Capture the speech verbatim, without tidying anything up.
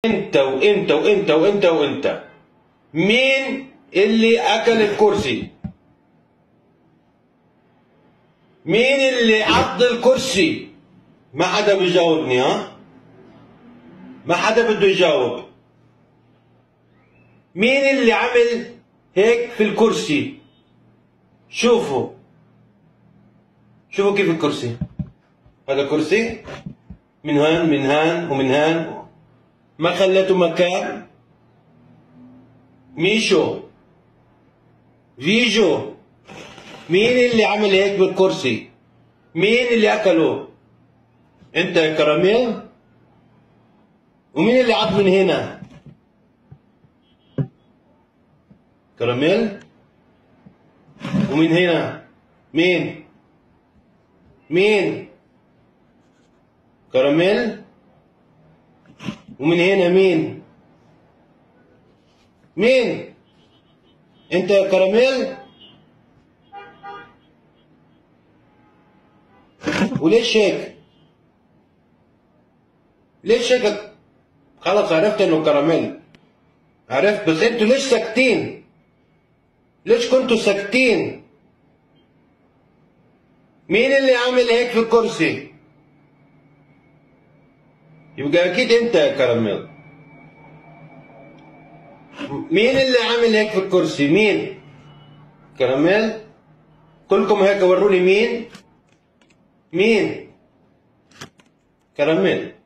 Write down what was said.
انت وانت وانت وانت وانت، مين اللي اكل الكرسي؟ مين اللي عض الكرسي؟ ما حدا بيجاوبني. ها، ما حدا بده يجاوب. مين اللي عمل هيك في الكرسي؟ شوفوا شوفوا كيف الكرسي. هذا كرسي من هان من هان ومن هان، ما خليته مكان. ميشو فيجو، مين اللي عمل هيك بالكرسي؟ مين اللي اكله؟ انت يا كراميل؟ ومين اللي عض من هنا؟ كراميل. ومن هنا مين؟ مين؟ كراميل. ومن هنا مين؟ مين؟ انت يا كراميل؟ وليش هيك؟ ليش هيك؟ خلص عرفت انه كراميل، عرفت. بس انتوا ليش ساكتين؟ ليش كنتوا ساكتين؟ مين اللي عامل هيك في الكرسي؟ يبقى اكيد انت يا كراميل. مين اللي عامل هيك في الكرسي؟ مين؟ كراميل. كلكم هيك وروني مين؟ مين؟ كراميل.